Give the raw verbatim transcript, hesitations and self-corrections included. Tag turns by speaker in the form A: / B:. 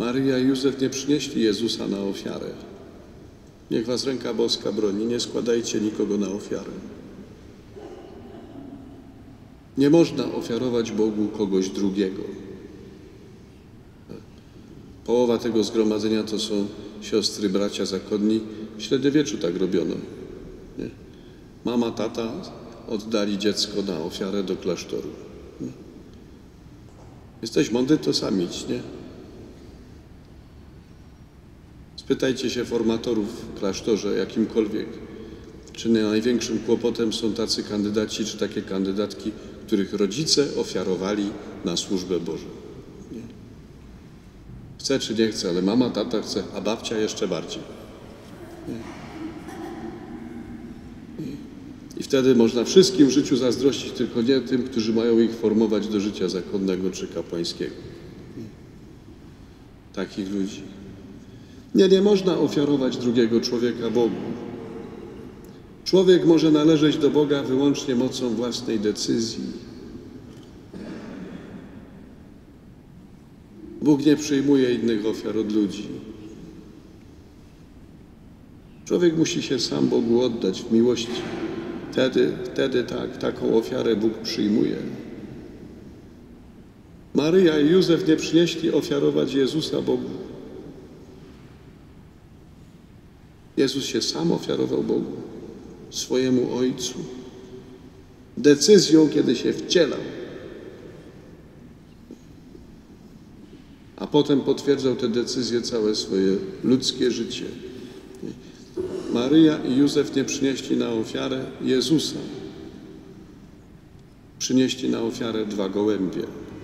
A: Maryja i Józef nie przynieśli Jezusa na ofiarę. Niech was ręka boska broni, nie składajcie nikogo na ofiarę. Nie można ofiarować Bogu kogoś drugiego. Połowa tego zgromadzenia to są siostry, bracia zakonni. W średniowieczu tak robiono. Nie? Mama, tata oddali dziecko na ofiarę do klasztoru. Nie? Jesteś mądry, to sam idź, nie? Spytajcie się formatorów w klasztorze jakimkolwiek, czy największym kłopotem są tacy kandydaci, czy takie kandydatki, których rodzice ofiarowali na służbę Bożą. Nie? Chce czy nie chce, ale mama, tata chce, a babcia jeszcze bardziej. Nie? I wtedy można wszystkim w życiu zazdrościć, tylko nie tym, którzy mają ich formować do życia zakonnego czy kapłańskiego. Nie? Takich ludzi. Nie, nie można ofiarować drugiego człowieka Bogu. Człowiek może należeć do Boga wyłącznie mocą własnej decyzji. Bóg nie przyjmuje innych ofiar od ludzi. Człowiek musi się sam Bogu oddać w miłości. Wtedy, wtedy tak, taką ofiarę Bóg przyjmuje. Maryja i Józef nie przynieśli ofiarować Jezusa Bogu. Jezus się sam ofiarował Bogu, swojemu Ojcu, decyzją, kiedy się wcielał, a potem potwierdzał tę decyzję całe swoje ludzkie życie. Maryja i Józef nie przynieśli na ofiarę Jezusa, przynieśli na ofiarę dwa gołębie.